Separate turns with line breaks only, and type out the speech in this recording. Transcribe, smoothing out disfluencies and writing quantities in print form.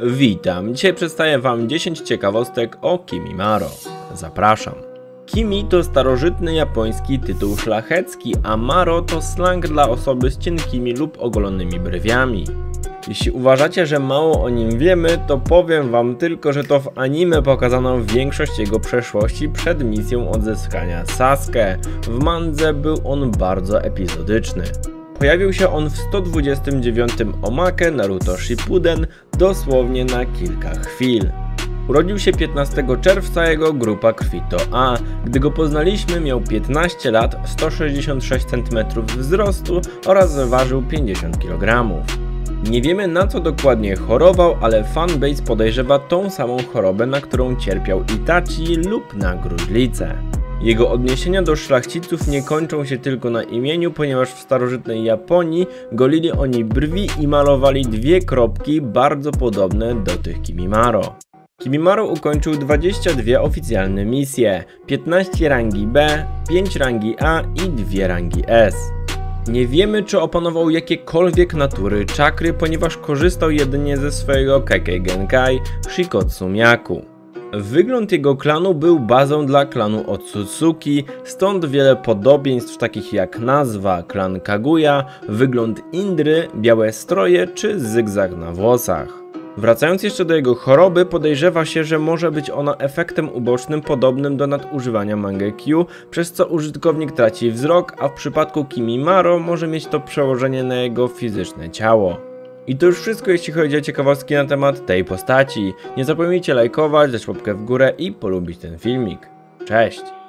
Witam, dzisiaj przedstawię wam 10 ciekawostek o Kimimaro. Zapraszam. Kimi to starożytny japoński tytuł szlachecki, a Maro to slang dla osoby z cienkimi lub ogolonymi brwiami. Jeśli uważacie, że mało o nim wiemy, to powiem wam tylko, że to w anime pokazano większość jego przeszłości przed misją odzyskania Sasuke. W mandze był on bardzo epizodyczny. Pojawił się on w 129 omake Naruto Shippuden dosłownie na kilka chwil. Urodził się 15 czerwca jego grupa krwi to A. Gdy go poznaliśmy, miał 15 lat, 166 cm wzrostu oraz ważył 50 kg. Nie wiemy, na co dokładnie chorował, ale fanbase podejrzewa tą samą chorobę, na którą cierpiał Itachi lub na gruźlicę. Jego odniesienia do szlachciców nie kończą się tylko na imieniu, ponieważ w starożytnej Japonii golili oni brwi i malowali dwie kropki bardzo podobne do tych Kimimaro. Kimimaro ukończył 22 oficjalne misje, 15 rangi B, 5 rangi A i 2 rangi S. Nie wiemy, czy opanował jakiekolwiek natury czakry, ponieważ korzystał jedynie ze swojego Kekkei Genkai Shikotsu Myaku. Wygląd jego klanu był bazą dla klanu Otsutsuki, stąd wiele podobieństw takich jak nazwa, klan Kaguya, wygląd Indry, białe stroje czy zygzak na włosach. Wracając jeszcze do jego choroby, podejrzewa się, że może być ona efektem ubocznym podobnym do nadużywania Mangekyu, przez co użytkownik traci wzrok, a w przypadku Kimimaro może mieć to przełożenie na jego fizyczne ciało. I to już wszystko, jeśli chodzi o ciekawostki na temat tej postaci. Nie zapomnijcie lajkować, dać łapkę w górę i polubić ten filmik. Cześć!